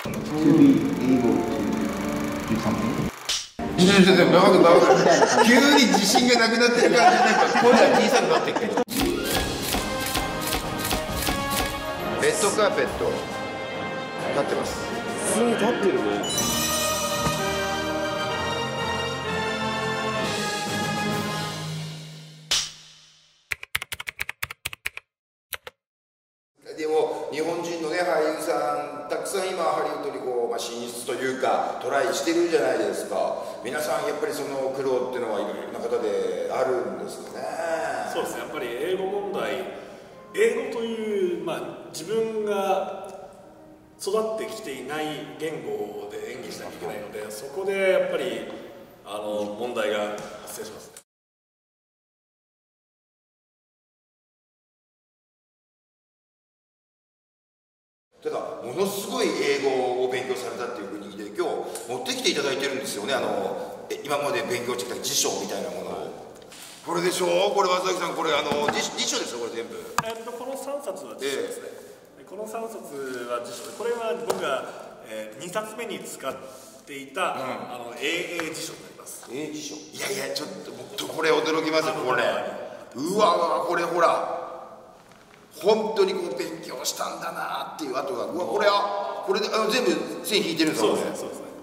To be able to do something. 急に自信がなくなってる感じで、なんか声が小さくなってるけど。レッドカーペット立ってます。 普通に立ってるね。 でも日本人のね俳優さんたくさん今ハリウッドにこう、進出というかトライしてるじゃないですか。皆さんやっぱりその苦労っていうのはいろいろな方であるんですかね。 そうですね、やっぱり英語問題、英語という、自分が育ってきていない言語で演技しなきゃいけないので、そこでやっぱり問題が発生しますね。 ただものすごい英語を勉強されたっていう国で今日持ってきていただいてるんですよね。今まで勉強してきた辞書みたいなものを。これでしょう。これ松崎さん、これ辞書ですよ、これ全部。 この3冊は辞書ですね。この3冊は辞書で、これは僕が、2冊目に使っていた、英英辞書になります。 英辞書。いやいや、ちょっとこれ驚きますよ、これ。うわこれほら。本当にこう勉強したんだなっていう。あとはうわこれで全部線引いてるんですか。 そうですね、そうですね。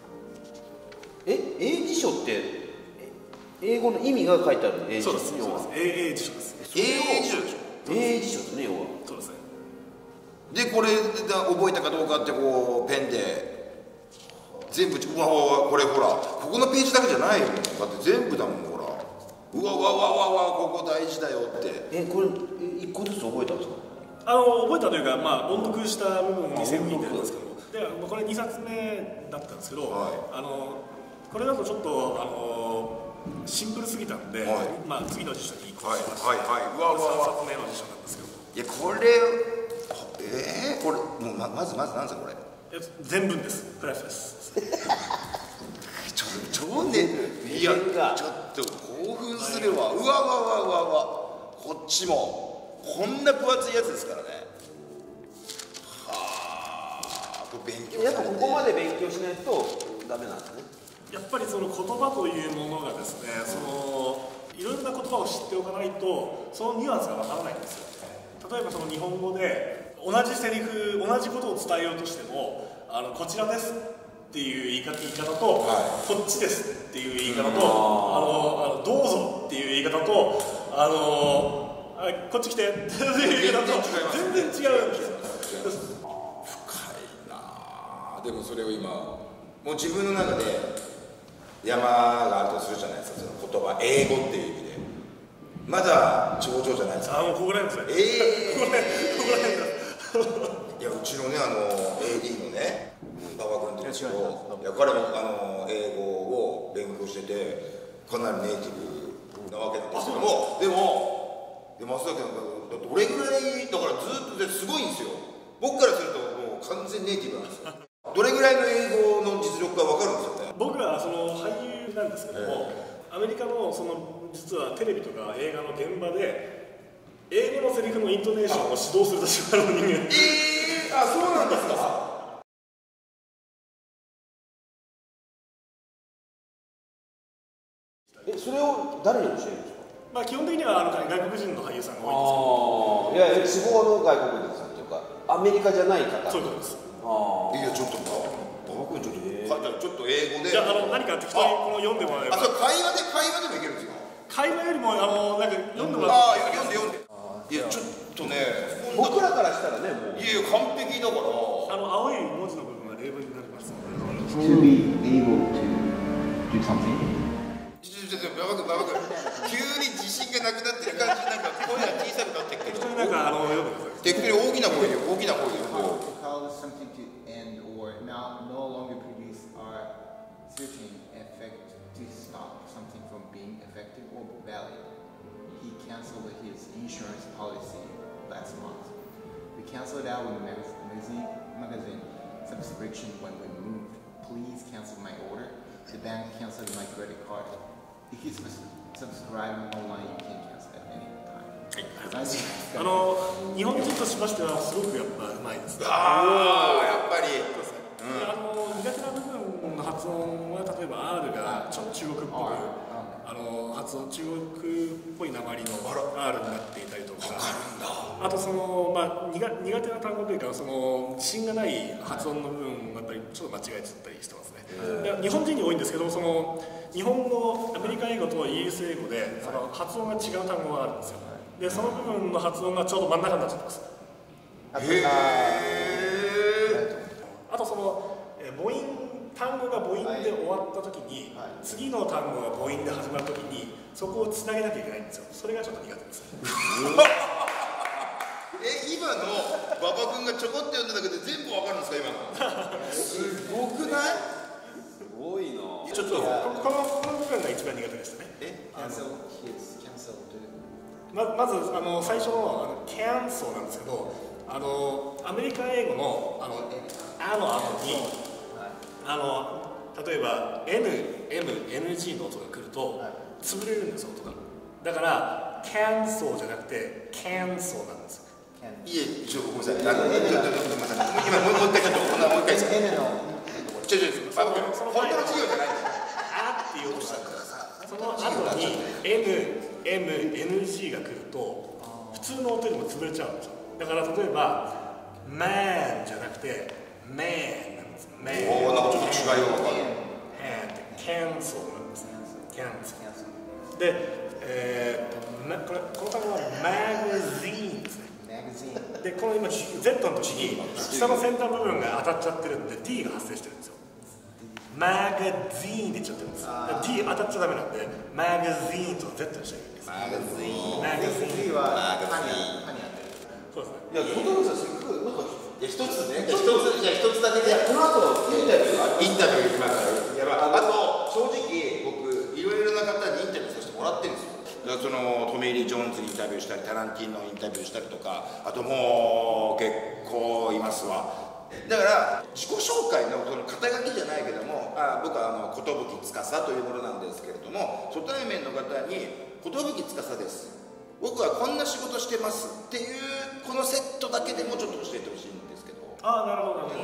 英辞書って英語の意味が書いてある英辞書。 そうです、英英辞書です。 英英辞書でしょ。 英辞書ですね、要は。 そうですね。 でこれ覚えたかどうかってこうペンで全部うわこれほらここのページだけじゃないよ。だって全部だもんほら。うわここ大事だよって。 これ一個ずつ覚えたんですか。 覚えたというか、音読した部分に線を引いてるんですけど、でこれ2冊目だったんですけど、これだとちょっとシンプルすぎたんで、次の辞書に移行しました。3冊目の辞書なんですけど。 いやこれこれもうまず何ですかこれ。 全文です。プラスです。 超ね、いやちょっと興奮するわ。うわこっちもこんな分厚いやつですからね。はあ、これ勉強されて。 やっぱここまで勉強しないとダメなんですね。 やっぱりその言葉というものがですね、いろんな言葉を知っておかないとそのニュアンスがわからないんですよ。例えばその日本語で同じセリフ同じことを伝えようとしてもこちらですっていう言い方と、こっちですっていう言い方と、どうぞっていう言い方と、こっち来てっていう言い方と全然違うんですよ。 深いな。でもそれを今もう自分の中で山があるとするじゃないですか。その言葉英語っていう意味でまだ頂上じゃないですか。 もうここら辺ですね。 いやうちのねAD のね馬場君って言うんですけど、彼も英語を勉強しててかなりネイティブなわけなんですけども、でも松崎さんがどれぐらいだからずっとすごいんですよ。僕からするともう完全ネイティブなんですよ。どれぐらいの英語の実力が分かるんですよね。 僕はその俳優なんですけども、アメリカの実はテレビとか映画の現場で英語のセリフのイントネーションを指導する立場の人間。 そうなんですか。 それを誰に教えるんですか。 基本的には外国人の俳優さんが多いんですけど。 いや地方の外国人さんというかアメリカじゃない方。 そういうことです。 いやちょっと馬場君ちょっと英語で。 じゃあ何か適当に読んでもらえば。 それ会話でもいけるんですよ。 会話よりもなんか読んでもらって。 読んで。いやちょっとね。 僕らからしたらねもう。 いや完璧だから。 青い文字の部分は例文になります。 To be able to do something. 馬場君急に自信がなくなってる感じ。なんか声が小さくなってるけど。 なんか読んでください。 適当に大きな声で大きな声で。 Cause something to end or no longer produce are certain effect to stop something from being effective or valid. He canceled his insurance policy last month. We canceled our magazine subscription when we moved. Please cancel my order. The bank canceled my credit card. If you subscribe online, you can cancel at any time. 日本人としましてはすごくやっぱうまいですね。 やっぱり。 と中国っぽく発音中国っぽい訛りの R になっていたりとか、あとその、まあ、苦手な単語というかその自信がない発音の部分がやっぱりちょっと間違えちゃったりしてますね。日本人に多いんですけど、その日本語、アメリカ英語とイギリス英語でその発音が違う単語があるんですよ。でその部分の発音がちょうど真ん中になっちゃってます。あとその母音、単語が母音で終わった時に、次の単語が母音で始まる時にそこをつなげなきゃいけないんですよ。それがちょっと苦手です。 今の馬場君がちょこっと読んだだけで全部わかるんですか今の？すごくない？ すごいな。 ちょっとこの部分が一番苦手でしたね。まず最初のキャンソーなんですけど、アメリカ英語のあの後に例えば N、M、NG の音が来ると潰れるんですよ、音が。だからキャンソーじゃなくてキャンソーなんですよ。 いえ、ちょっとごめんなさい。今もう一回ちょっともう一回です。本当の授業じゃないんですよ。 あって言おうとしたんだからさ、その後に N、M、NG が来ると普通の音よりも潰れちゃうんですよ。だから例えば man じゃなくて man なんです。 おお、なんかちょっと違いが分かる。 cancel なんですね。cancel で、この単語は magazine ですね。でこの今 Z の時に下の先端部分が当たっちゃってるんで D が発生してるんですよ。マガジーンで言っちゃってるんです。D 当たっちゃダメなんでマガジーンと Z にしちゃいけないです。マガジーンはそうですね。 いや、小太郎さん、すごいなんか一つね、一つだけで、 この後インタビューインタビュー行きますから。あと正直僕いろいろな方にインタビューさせてもらってるんですよ。そのトミー・リー・ジョーンズにインタビューしたり、タランティーノにインタビューしたりとか、あともう結構いますわ。だから自己紹介のその肩書きじゃないけども、僕は寿司というものなんですけれども、初対面の方に寿司です、僕はこんな仕事してますっていうこのセットだけでもちょっと教えてほしいんですけど。 ああ、なるほどなる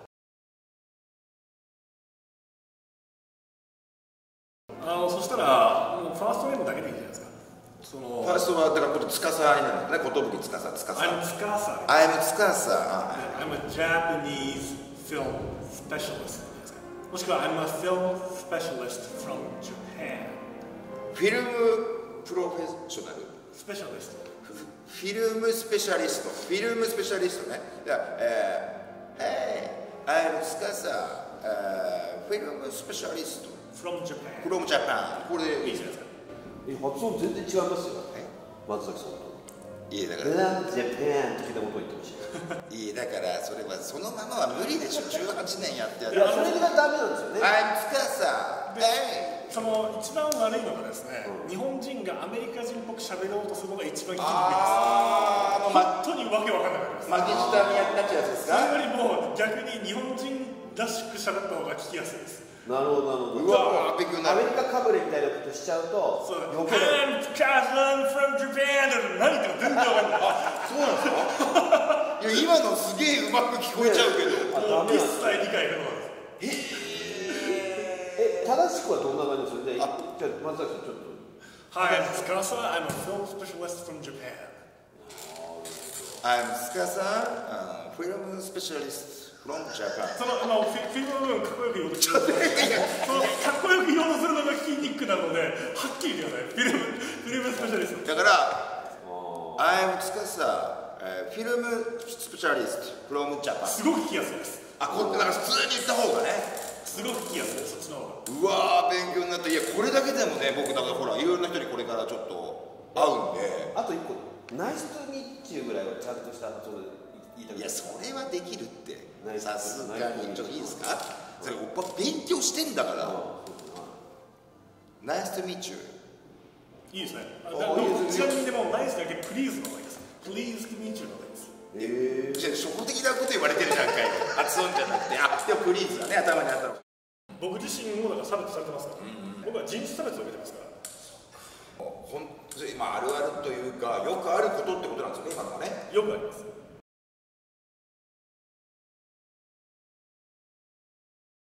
ほど。そしたらもうファーストネームだけでいいじゃないですか。 ファーストはだからこれ司になるんですね。寿司。 I'm Tsukasa. I'm Tsukasa. I'm a Japanese film specialist. もしくは I'm a film specialist from Japan. フィルムプロフェッショナル。 スペシャリスト。 フィルムスペシャリスト。フィルムスペシャリストね。Hey, I'm Tsukasa. フィルムスペシャリスト。 from Japan. From Japan. これでいいじゃないですか。 発音全然違いますよ。松崎さんと。 いやだから。 ジャパン的なこと言ってほしい。 いやだからそれはそのままは無理でしょ。18年やってやる。 いや、それがダメなんですよね。 I'm Tsukasa. Hey. その一番悪いのがですね、日本人がアメリカ人っぽく喋ろうとするのが一番きついです。本当にわけわかんなくなります。 マキシタにやったやつですか。 それよりも逆に日本人らしく喋った方が聞きやすいです。 なるほどなるほど。 うわ、勉強になる。 アメリカかぶれみたいなことしちゃうと、 そうだ。 余計な。 I'm Tsukasa from Japan 何言っても全然わかんない。 そうなんですか。いや今のすげえうまく聞こえちゃうけど。 一切理解不能です。 正しくはどんな感じですか。じゃあ松崎さんちょっと。 Hi, I'm Tsukasa. I'm a film specialist from Japan. I'm Tsukasa, film specialist from Japan. そのフィルムの部分かっこよく言おうとしてる。そのかっこよく言おうとするのが筋肉なので、はっきり言ってください。フィルムスペシャリスト。 だから、I'm Tsukasa, film specialist from Japan. すごく聞きやすいです。 これだから普通に言った方がね。 すごく聞きやすいです。そっちの方が。 うわー勉強になった。いやこれだけでもね、僕だからほらいろんな人にこれからちょっと会うんで。 あと一個、ナイスとミッチューぐらいはちゃんとした発音で言いたい。 いやそれはできるって。さすがにちょっといいですか。それおっぱ勉強してんだから。ナイスとミッチュー。 いいですね。ちなみにでもナイスだけプリーズの方がいいです。プリーズとミッチューの方がいいです。 初歩的なこと言われてるじゃんかい。発音じゃなくて、でもプリーズだね、頭にあったの。 僕自身もだから差別されてますから、僕は人種差別を受けてますから。 本当にあるあるというか、よくあることってことなんですよね、今のはね。 よくあります。